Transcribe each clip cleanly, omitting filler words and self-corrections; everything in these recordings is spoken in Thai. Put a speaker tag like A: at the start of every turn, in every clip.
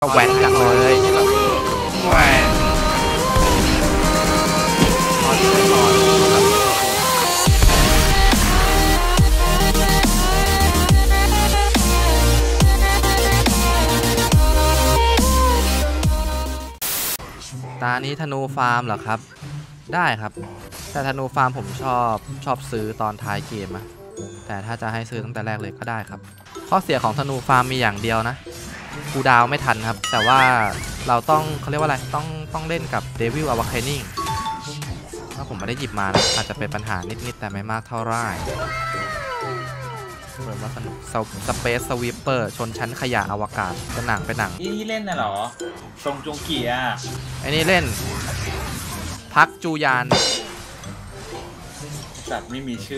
A: ก็แว้นจังเลยแว้นตานี้ธนูฟาร์มเหรอครับได้ครับแต่ธนูฟาร์มผมชอบซื้อตอนท้ายเกมอะแต่ถ้าจะให้ซื้อตั้งแต่แรกเลยก็ได้ครับข้อเสียของธนูฟาร์มมีอย่างเดียวนะกูดาวไม่ทันครับแต่ว่าเราต้องเขาเรียกว่าอะไรต้องเล่นกับ Devil Awakening ถ้าผมไม่ได้หยิบมานะอาจจะเป็นปัญหานิดๆแต่ไม่มากเท่าไหร่เหมือนว่าสนุกSpace Sweeper ชนชั้นขยะอวกาศเป็นหนัง
B: นี่เล่นน่ะเหรอทรงจงเกียร์
A: ไอ้นี่เล่นพักจูยาน
B: สัตว์ไม่มีชื่อ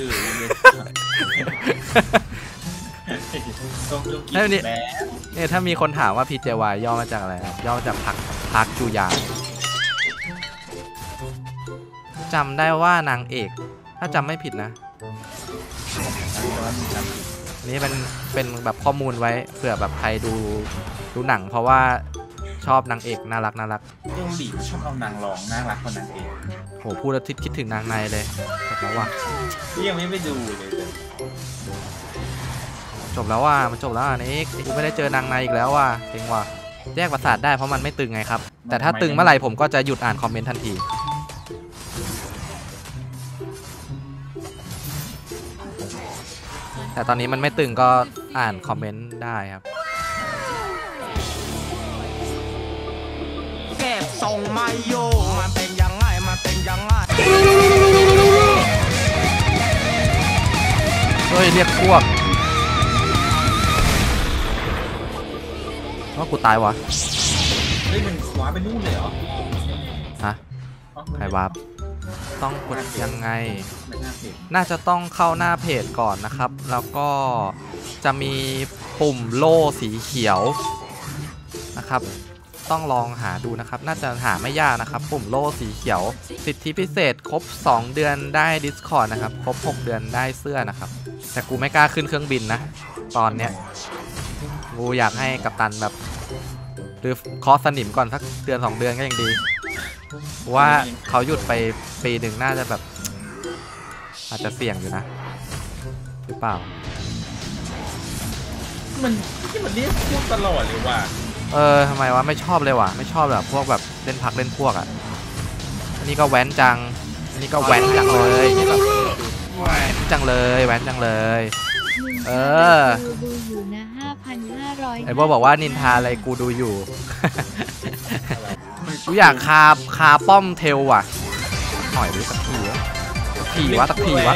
B: ทรงจงเกียร์
A: เนี่ยถ้ามีคนถามว่า PJY ย่อมาจากอะไรย่อมาจากพักจูยานจำได้ว่านางเอกถ้าจำไม่ผิดนะนี่เป็นแบบข้อมูลไว้เผื่อแบบใครดูหนังเพราะว่าชอบนางเอกน่ารักเ
B: กาหลีชอบเอานางร้องน่ารักคนนางเอก
A: โหพูดแล้วคิดถึงนางในเลยจบแล้วว่ะ
B: ยังไม่ไปดูเลย
A: จบแล้วว่ะมันจบแล้วนี่กูไม่ได้เจอนางในอีกแล้วว่ะเซ็งว่ะแยกประสาทได้เพราะมันไม่ตึงไงครับแต่ถ้าตึงเมื่อไหร่ผมก็จะหยุดอ่านคอมเมนต์ทันทีแต่ตอนนี้มันไม่ตึงก็อ่านคอมเมนต์ได้ครับ
C: เก็บส่งมาโยมันเป็นยังไง
A: เฮ้ยเรียกพวกว่ากูตายวะ
B: เฮ้ยมันวาร์ปไปนู่นเลยเหรอ
A: ฮะใครวาร์ปต้องกดยังไงน่าจะต้องเข้าหน้าเพจก่อนนะครับแล้วก็จะมีปุ่มโล่สีเขียวนะครับต้องลองหาดูนะครับน่าจะหาไม่ยากนะครับปุ่มโล่สีเขียวสิทธิพิเศษครบ2เดือนได้ Discord นะครับครบ6เดือนได้เสื้อนะครับแต่กูไม่กล้าขึ้นเครื่องบินนะตอนเนี้ยกูอยากให้กัปตันแบบหรือคอสนิมก่อนสักเดือน2เดือนก็ยังดีว่าเขาหยุดไปปีหนึ่งน่าจะแบบอาจจะเสี่ยงอยู่นะหรือเปล่า
B: มันเรียกพวกตลอดเลยว่ะ
A: ทำไมวะไม่ชอบเลยว่ะไม่ชอบแบบพวกแบบเล่นพักเล่นพวกอ่ะอันนี้ก็แว้นจังอันนี้ก็แว้นจังเลยแว้นจังเลยแว้นจังเลย
D: ดูอยู่นะ 5,500
A: ไอ้พวกบอกว่านินทาอะไรกูดูอยู่กูอยากคาป้อมเทลว่ะหน่อยดิสักทีวะสักทีวะ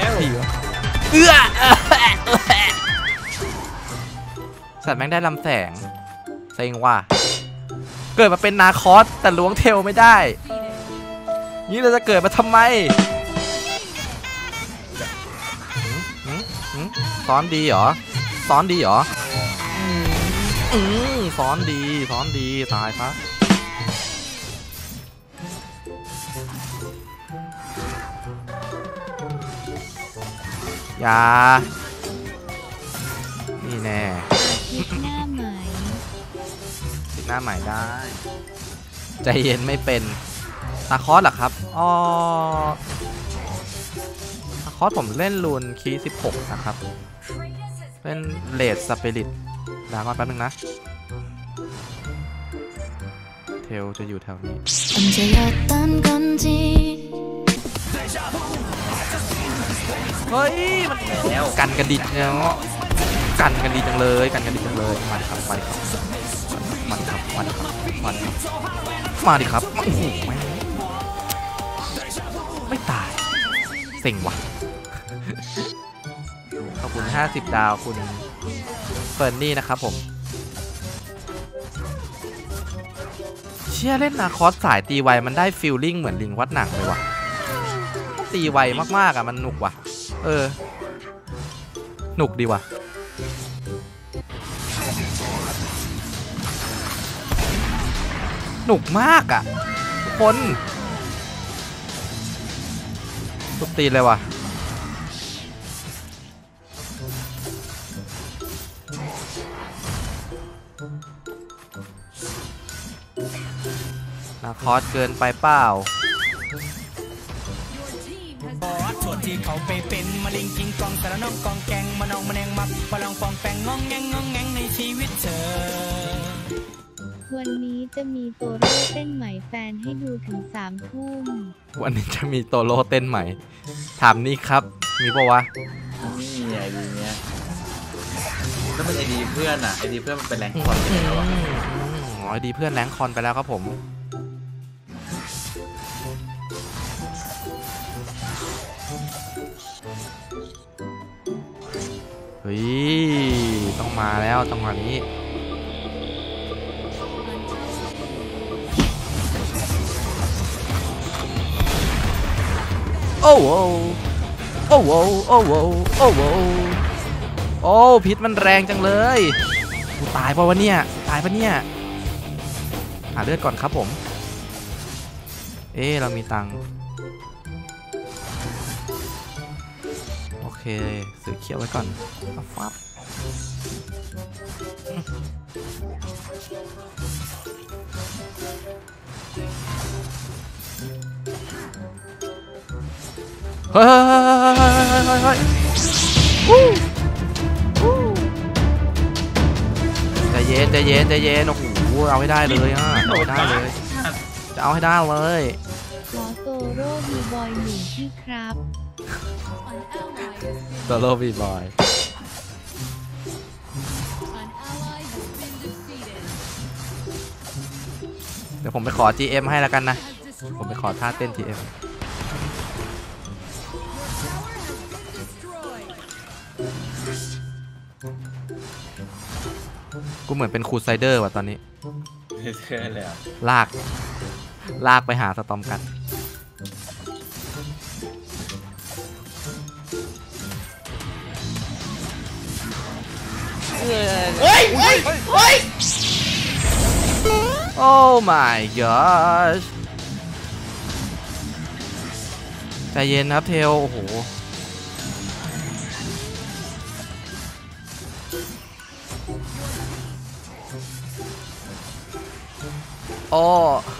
A: สัตว์แม่งได้ลำแสงเซ็งว่ะเกิดมาเป็นนาคอสแต่ล้วงเทลไม่ได้นี่เราจะเกิดมาทำไมซ้อนดีเหรอซ้อนดีตายครับอย่านี่แน่ติดหน้าใหม่ได้ใจเย็นไม่เป็นนาคอสเหรอครับนาคอสผมเล่นลูนคี16นะครับเล่นเลดสปิริตดาก่อนแป๊บนึงนะเทลจะอยู่แถวนี้เฮ้ยมันกันดิเนาะกันดีจังเลยมันครับมาดิครับไม่ตายเซ็งว่ะขอบคุณ50 ดาวคุณเฟิร์นนี่นะครับผมเชี่ยเล่นนาคอสสายตีไวมันได้ฟีลลิ่งเหมือนลิงวัดหนักเลยว่ะตีไวมากๆอ่ะมันหนุกว่ะหนุกดีว่ะหนุกมากอ่ะทุกคนทุบตีเลยว่ะนาคอสเกินไปเปล่า
C: บอสส่วนที่เขาไปเป็นมะลิงกิงกองแต่ละน้องกองแกงมานองมาแนงมักมาลองฟองแปงงองแงงในชีวิตเธอ
D: วันนี้จะมีโตโร่เต้นใหม่แฟนให้ดูถึง3 ทุ่ม
A: วันนี้จะมีโตโร่เต้นใหม่ถามนี่ครับมีปะวะ
B: นี่ไอดีเนี้ยแล้วมันไอดีเพื่อนอ่ะไอดีเพื่อนมันเป็นแรงคอนไปแล้วอ่ะ
A: ไอดีเพื่อนแรงคอนไปแล้วครับผมเฮ้ยต้องมาแล้วต้องมานี้โอ้โหโอ้โหโอ้โหโอ้โหโอ้พิษมันแรงจังเลยกูตายปะวะเนี่ยตายปะเนี่ยหาเลือดก่อนครับผมเรามีตังค์โอเคซื้อเขียวไว้ก่อนฟับเฮ้ยใจเย็นใจเย็นใจเย็นโอ้โหเอาให้ได้เลยอ่ะเอาให้ได้เลยจะเอาให้ได้เลย
D: ขอโตโร่บีบอยหนึ่งที่ครับ
A: โตโร่บีบอยเดี๋ยวผมไปขอ GM ให้แล้วกันนะผมไปขอท่าเต้น GMกูเหมือนเป็นครูไซเดอร์ว่ะตอนนี้
B: เท่เลยอ่ะ
A: ลากไปหาสตอมกันเฮ้ยโอ้ my gosh ใจเย็นครับเทลโอ้โหโอ้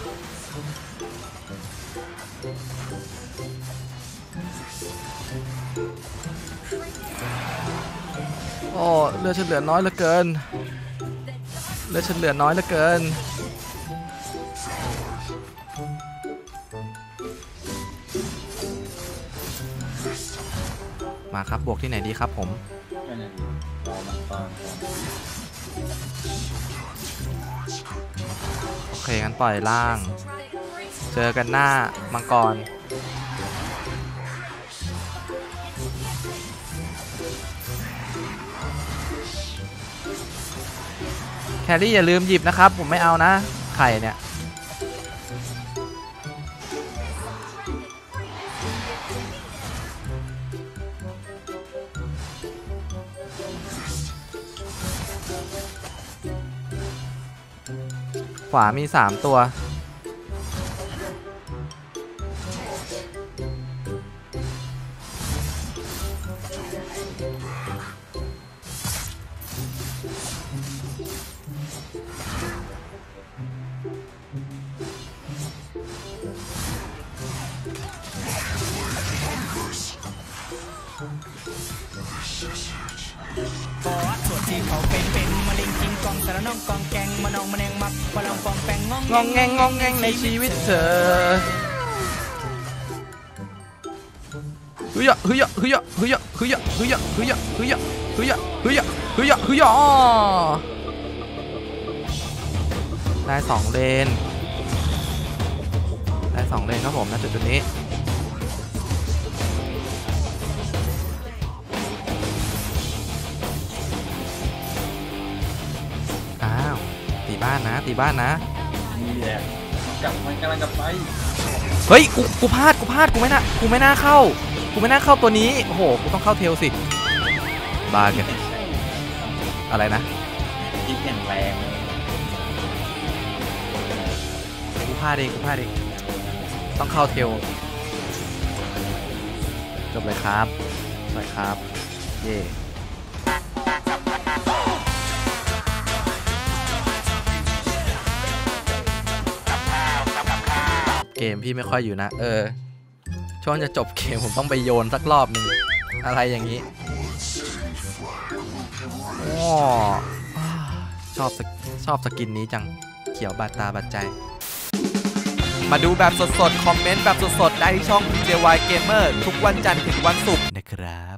A: เลือดฉันเหลือน้อยเหลือเกินเลือดฉันเหลือน้อยเหลือเกินมาครับบวกที่ไหนดีครับผมโอเคงั้นปล่อยล่างเจอกันหน้ามังกรแครี่อย่าลืมหยิบนะครับผมไม่เอานะไข่เนี่ยขวามี3 ตัว
C: บอสส่วนที่เขาเป็นมะลิงกิงกองแต่ละน้องกองแกงมานองมาแนงมักมาลองฟองแปงงองแงง
A: ในชีวิตเธอเฮ้ยได้2 เลนครับผมณจุดนี้ตีบ้านนะ
B: นี่แหละกลับมันกำลังกลับไป
A: เฮ้ยกูพลาดกูไม่น่าเข้าตัวนี้โอ้โหกูต้องเข้าเทลสิบากันอะไรนะ
B: คิดอย่างแรง
A: กูพลาดเองต้องเข้าเทลจบเลยครับสวยครับเย่เกมพี่ไม่ค่อยอยู่นะช่วงจะจบเกมผมต้องไปโยนสักรอบหนึ่งอะไรอย่างนี้โอ้ชอบสกินนี้จังเขียวบาดตาบาดใจมาดูแบบสดๆคอมเมนต์แบบสดๆได้ที่ช่อง JY Gamer ทุกวันจันทร์ถึงวันศุกร์นะครับ